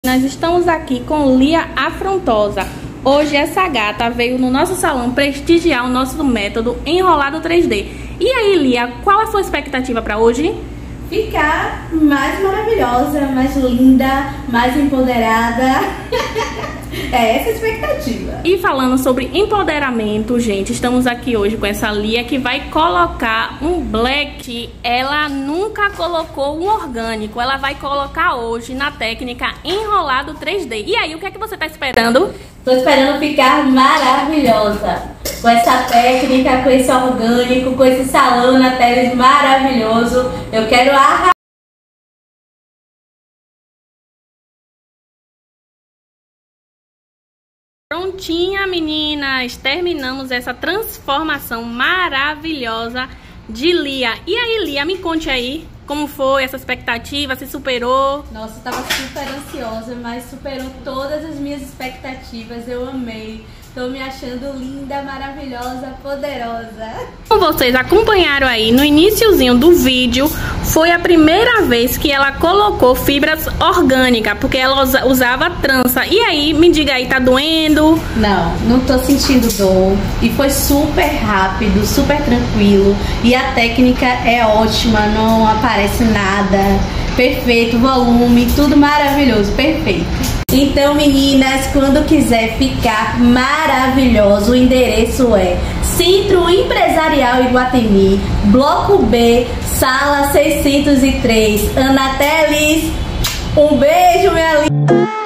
Nós estamos aqui com Lia Afrontosa. Hoje essa gata veio no nosso salão prestigiar o nosso método enrolado 3D. E aí, Lia, qual a sua expectativa para hoje? Ficar mais maravilhosa, mais linda, mais empoderada. É essa a expectativa. E falando sobre empoderamento, gente, estamos aqui hoje com essa Lia que vai colocar um black. Ela nunca colocou um orgânico, ela vai colocar hoje na técnica enrolado 3D. E aí, o que é que você tá esperando? Tô esperando ficar maravilhosa com essa técnica, com esse orgânico, com esse salão na tela maravilhoso. Eu quero arrasar. Prontinha, meninas! Terminamos essa transformação maravilhosa de Lia. E aí, Lia, me conte aí como foi essa expectativa, se superou? Nossa, eu tava super ansiosa, mas superou todas as minhas expectativas. Eu amei. Tô me achando linda, maravilhosa, poderosa. Como vocês acompanharam aí no iniciozinho do vídeo, foi a primeira vez que ela colocou fibras orgânicas, porque ela usava trança. E aí, me diga aí, tá doendo? Não tô sentindo dor. E foi super rápido, super tranquilo. E a técnica é ótima, não aparece nada. Perfeito, volume, tudo maravilhoso, perfeito. Então, meninas, quando quiser ficar maravilhoso, o endereço é Centro Empresarial Iguatemi, Bloco B, Sala 603, Ana Teles. Um beijo, minha linda.